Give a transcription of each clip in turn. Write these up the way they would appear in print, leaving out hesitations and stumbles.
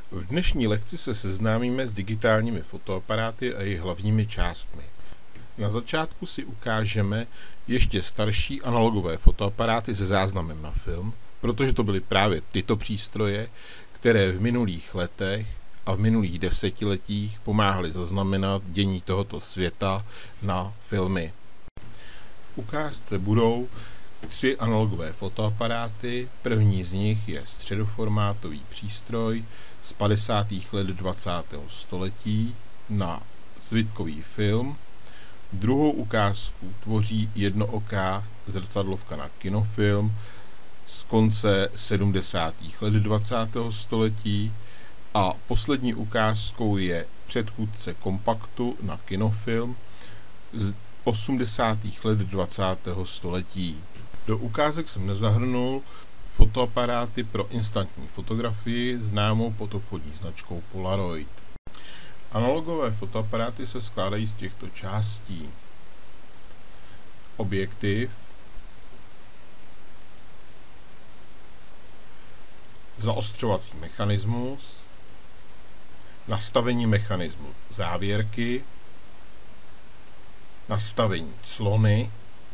V dnešní lekci se seznámíme s digitálními fotoaparáty a jejich hlavními částmi. Na začátku si ukážeme ještě starší analogové fotoaparáty se záznamem na film, protože to byly právě tyto přístroje, které v minulých letech a v minulých desetiletích pomáhaly zaznamenat dění tohoto světa na filmy. V ukázce budou 3 analogové fotoaparáty. První z nich je středoformátový přístroj z 50. let 20. století na svitkový film. Druhou ukázku tvoří jednooká zrcadlovka na kinofilm z konce 70. let 20. století a poslední ukázkou je předchůdce kompaktu na kinofilm z 80. let 20. století. Do ukázek jsem nezahrnul fotoaparáty pro instantní fotografii známou pod obchodní značkou Polaroid. Analogové fotoaparáty se skládají z těchto částí: objektiv, zaostřovací mechanismus, nastavení mechanismu závěrky, nastavení clony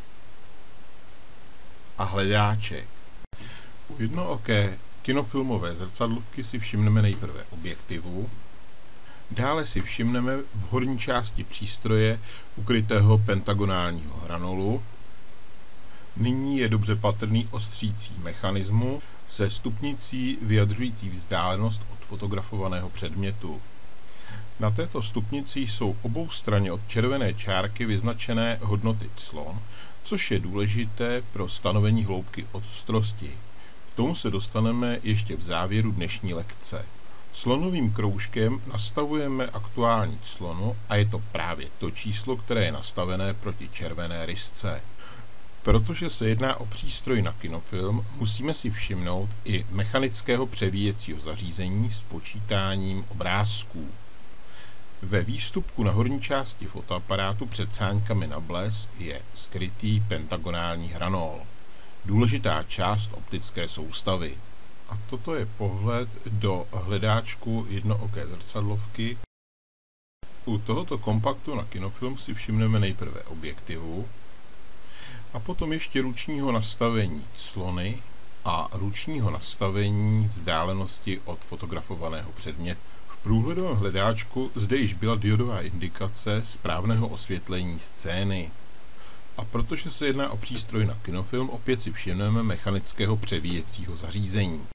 a hledáček. U jednooké kinofilmové zrcadlovky si všimneme nejprve objektivu, dále si všimneme v horní části přístroje ukrytého pentagonálního hranolu. Nyní je dobře patrný ostřící mechanismus se stupnicí vyjadřující vzdálenost od fotografovaného předmětu. Na této stupnici jsou oboustranně od červené čárky vyznačené hodnoty clon, což je důležité pro stanovení hloubky ostrosti. K tomu se dostaneme ještě v závěru dnešní lekce. Clonovým kroužkem nastavujeme aktuální clonu a je to právě to číslo, které je nastavené proti červené rysce. Protože se jedná o přístroj na kinofilm, musíme si všimnout i mechanického převíjecího zařízení s počítáním obrázků. Ve výstupku na horní části fotoaparátu před sáňkami na blesk je skrytý pentagonální hranol, důležitá část optické soustavy. A toto je pohled do hledáčku jednooké zrcadlovky. U tohoto kompaktu na kinofilm si všimneme nejprve objektivu a potom ještě ručního nastavení clony a ručního nastavení vzdálenosti od fotografovaného předmětu. V průhledovém hledáčku zde již byla diodová indikace správného osvětlení scény. A protože se jedná o přístroj na kinofilm, opět si všimneme mechanického převíjecího zařízení.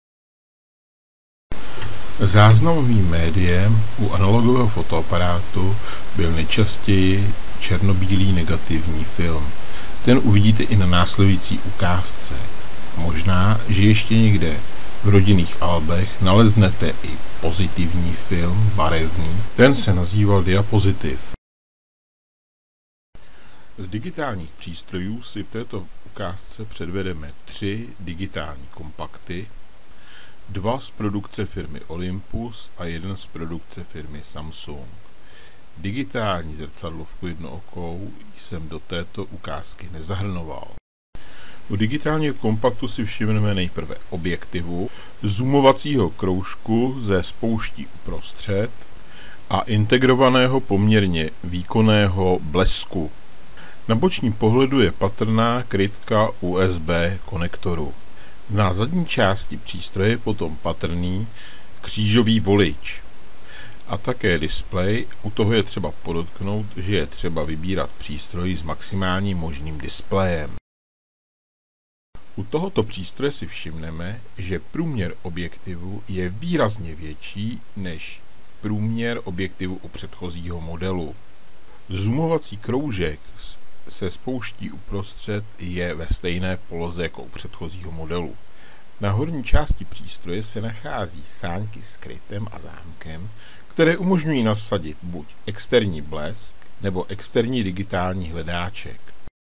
Záznamovým médiem u analogového fotoaparátu byl nejčastěji černobílý negativní film. Ten uvidíte i na následující ukázce. Možná, že ještě někde v rodinných albech naleznete i pozitivní film, barevný. Ten se nazýval diapozitiv. Z digitálních přístrojů si v této ukázce předvedeme 3 digitální kompakty, 2 z produkce firmy Olympus a 1 z produkce firmy Samsung. Digitální zrcadlovku jednookou jsem do této ukázky nezahrnoval. U digitálního kompaktu si všimneme nejprve objektivu, zoomovacího kroužku ze spouští uprostřed a integrovaného poměrně výkonného blesku. Na bočním pohledu je patrná krytka USB konektoru. Na zadní části přístroje je potom patrný křížový volič a také displej. U toho je třeba podotknout, že je třeba vybírat přístroj s maximálním možným displejem. U tohoto přístroje si všimneme, že průměr objektivu je výrazně větší než průměr objektivu u předchozího modelu. Zoomovací kroužek se spouští uprostřed je ve stejné poloze jako u předchozího modelu. Na horní části přístroje se nachází sáňky s krytem a zámkem, které umožňují nasadit buď externí blesk nebo externí digitální hledáček.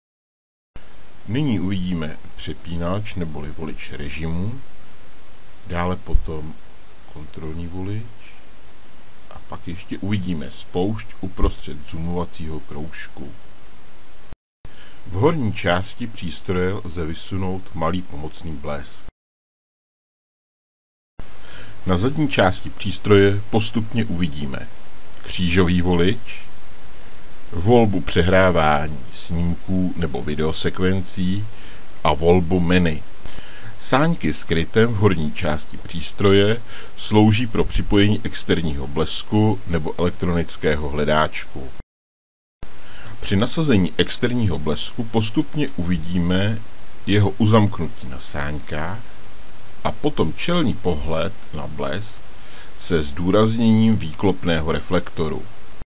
Nyní uvidíme přepínač neboli volič režimu, dále potom kontrolní volič a pak ještě uvidíme spoušť uprostřed zoomovacího kroužku. V horní části přístroje lze vysunout malý pomocný blesk. Na zadní části přístroje postupně uvidíme křížový volič, volbu přehrávání snímků nebo videosekvencí a volbu menu. Sáňky s krytem v horní části přístroje slouží pro připojení externího blesku nebo elektronického hledáčku. Při nasazení externího blesku postupně uvidíme jeho uzamknutí na sáňkách a potom čelní pohled na blesk se zdůrazněním výklopného reflektoru.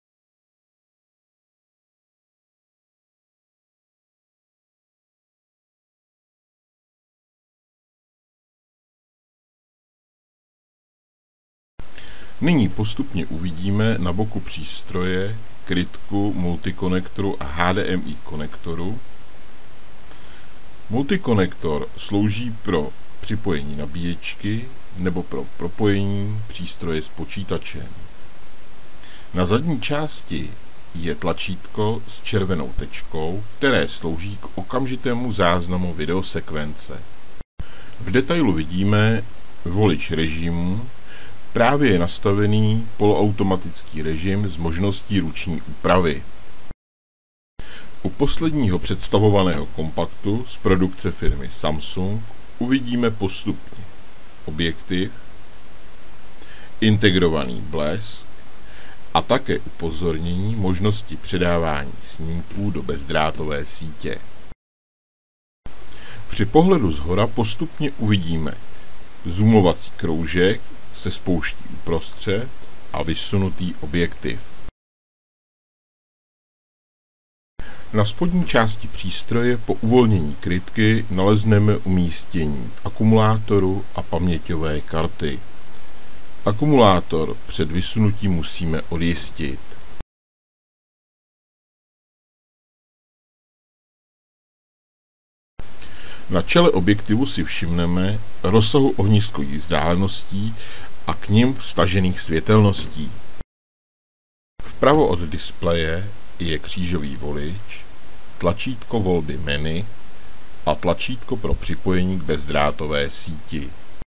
Nyní postupně uvidíme na boku přístroje krytku multikonektoru a HDMI konektoru. Multikonektor slouží pro připojení nabíječky nebo pro propojení přístroje s počítačem. Na zadní části je tlačítko s červenou tečkou, které slouží k okamžitému záznamu videosekvence. V detailu vidíme volič režimu. Právě je nastavený poloautomatický režim s možností ruční úpravy. U posledního představovaného kompaktu z produkce firmy Samsung uvidíme postupně objektiv, integrovaný blesk a také upozornění možnosti předávání snímků do bezdrátové sítě. Při pohledu zhora postupně uvidíme zoomovací kroužek se spouští uprostřed a vysunutý objektiv. Na spodní části přístroje po uvolnění krytky nalezneme umístění akumulátoru a paměťové karty. Akumulátor před vysunutím musíme odjistit. Na čele objektivu si všimneme rozsahu ohniskových vzdáleností a k nim vztažených světelností. Vpravo od displeje je křížový volič, tlačítko volby menu a tlačítko pro připojení k bezdrátové síti.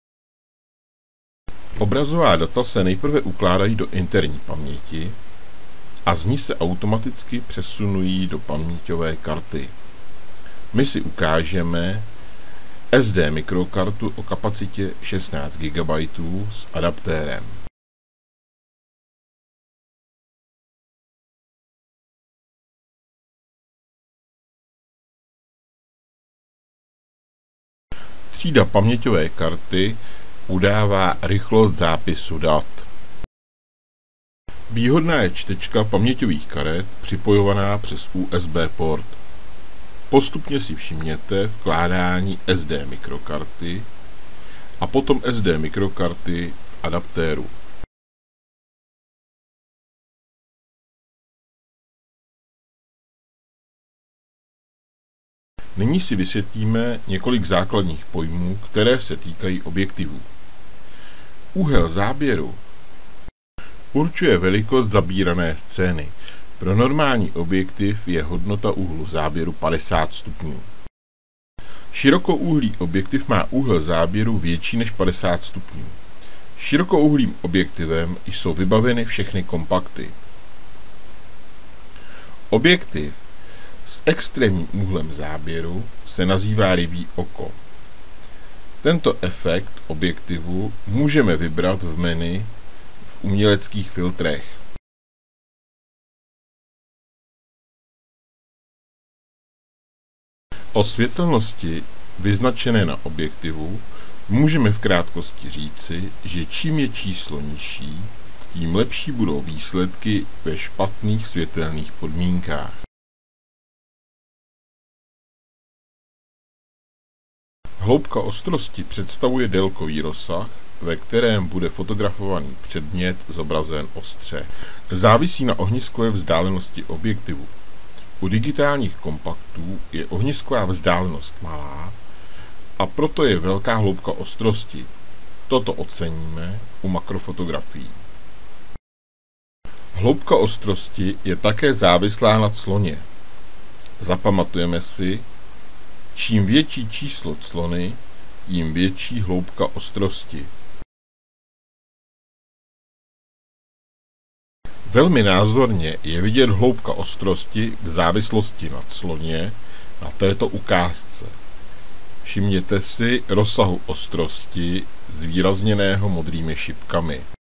Obrazová data se nejprve ukládají do interní paměti a z ní se automaticky přesunují do paměťové karty. My si ukážeme SD mikrokartu o kapacitě 16 GB s adaptérem. Třída paměťové karty udává rychlost zápisu dat. Výhodná je čtečka paměťových karet připojovaná přes USB port. Postupně si všimněte vkládání SD mikrokarty a potom SD mikrokarty v adaptéru. Nyní si vysvětlíme několik základních pojmů, které se týkají objektivů. Úhel záběru určuje velikost zabírané scény. Pro normální objektiv je hodnota úhlu záběru 50 stupňů. Širokouhlý objektiv má úhel záběru větší než 50 stupňů. Širokouhlým objektivem jsou vybaveny všechny kompakty. Objektiv s extrémním úhlem záběru se nazývá rybí oko. Tento efekt objektivu můžeme vybrat v menu v uměleckých filtrech. O světelnosti vyznačené na objektivu můžeme v krátkosti říci, že čím je číslo nižší, tím lepší budou výsledky ve špatných světelných podmínkách. Hloubka ostrosti představuje délkový rozsah, ve kterém bude fotografovaný předmět zobrazen ostře. Závisí na ohniskové vzdálenosti objektivu. U digitálních kompaktů je ohnisková vzdálenost malá a proto je velká hloubka ostrosti. Toto oceníme u makrofotografií. Hloubka ostrosti je také závislá na cloně. Zapamatujeme si, čím větší číslo clony, tím větší hloubka ostrosti. Velmi názorně je vidět hloubka ostrosti k závislosti na cloně na této ukázce. Všimněte si rozsahu ostrosti zvýrazněného modrými šipkami.